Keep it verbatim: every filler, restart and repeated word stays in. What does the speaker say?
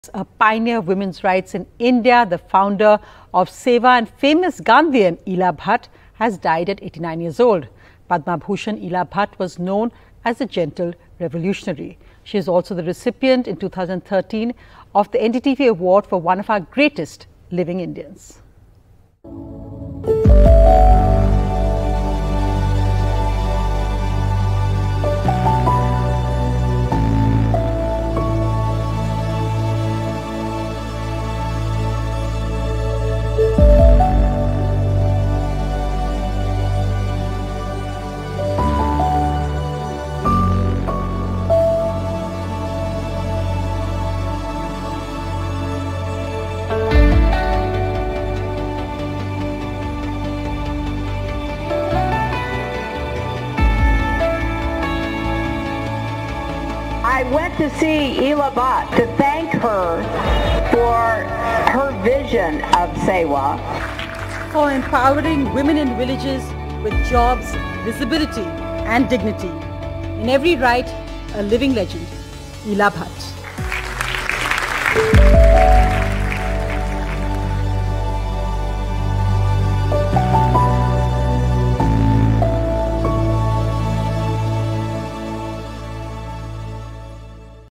A pioneer of women's rights in India, the founder of SEWA and famous Gandhian Ela Bhatt has died at eighty-nine years old. Padma Bhushan Ela Bhatt was known as a gentle revolutionary. She is also the recipient in two thousand thirteen of the N D T V award for one of our greatest living Indians. I went to see Ela Bhatt to thank her for her vision of SEWA. For empowering women in villages with jobs, visibility and dignity. In every right, a living legend, Ela Bhatt.